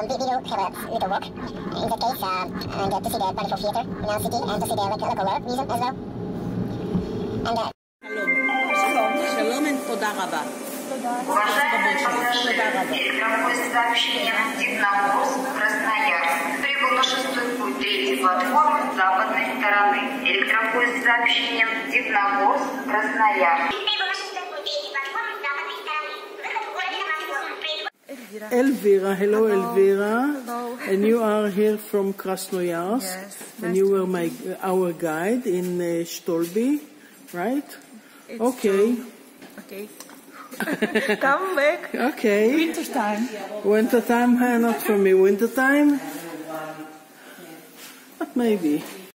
we will have a little walk. In that case, and to see the wonderful theater in our city and to see the local museum as well. And Shalom and toda rabba. Уважаемые пассажиры, электропоезд с сообщением Дивногорск, Красноярск прибыл на 6-й путь 3-й платформы западной стороны. Электропоезд с сообщением Дивногорск, Красноярск. Elvira, hello Elvira. Hello. And you are here from Krasnoyarsk. Yes. And you were our guide in Stolby, right? It's Okay. true. Okay. Come back. Okay. Winter time. Winter time, not for me. Winter time? But maybe.